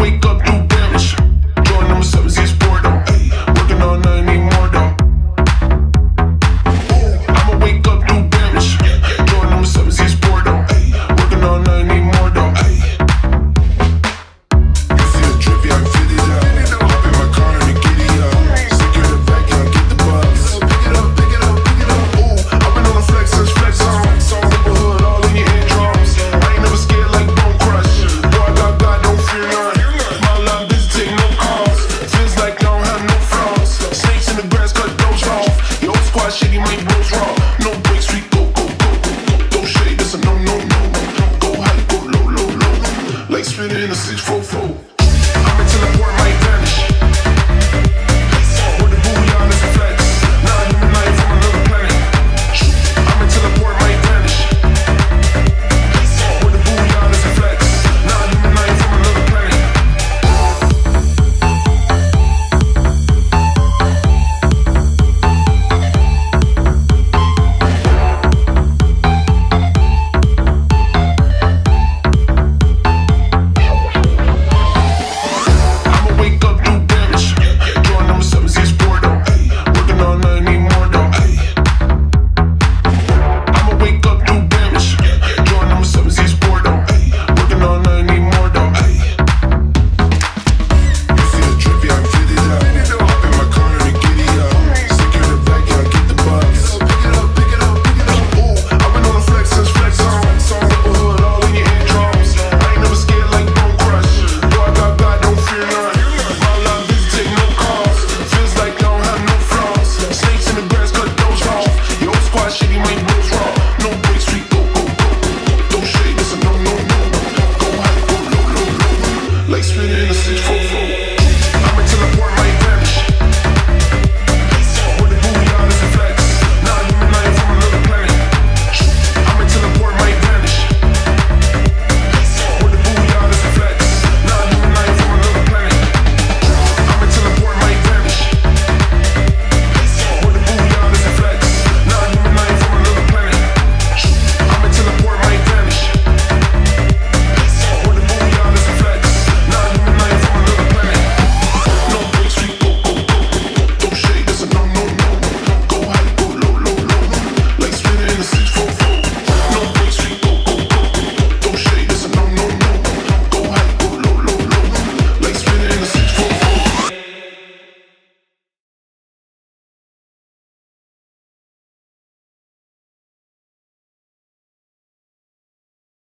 wake up, do damage. Join number 7, see it's boredom. Working all night, need more though. I'ma wake up, do damage. Join number 7, see it's boredom. Working all night, need more though. You feel drippy, I feel it up. Hop in my car and get it up. Secure the back, I'll get the bus. Pick it up, pick it up, pick it up. Ooh, I've been on the flex since flex on. Neighborhood, all in your eardrums. I ain't never scared like Bone Crush. Boy, I got God, don't fear none. My love is take no calls. Feels like I don't have no flaws. Snakes in the grass, cut those off. Your old squad shitty, my bros raw. No breaks, we go, go, go, go, go. Don't shade, that's a no, no, no. Go high, go low, low, low. Like spinning in a 644. I'm into the board, might vanish. Where the booyah is a flex. Nah, human life from another planet. I'm into the board, might vanish. Where the booyah is a flex. Nah, human life from another planet. I'ma wake up, do damage. Join number 7, see it's boredom. Working all night, need more though. I'ma wake up, do damage. Join number 7, see it's boredom. Working all night, need more though. You feel drippy, I feel it up. Hop in my car and get it up. Secure the back, I'll get the bus. Pick it up, pick it up, pick it up. Ooh, I've been on the flex since flex on. Neighborhood, all in your eardrums. I ain't never scared like Bone Crush. Boy, I got God, don't fear none. My love is take no calls. Feels like I don't have no flaws. Snakes in the grass, cut those off. Your old squad shitty, my bros raw. No breaks, we go, go, go, go. Don't shade, that's a no, no, no. Go high, go low, low, low. Like spinning in a 644. I'm into the board, might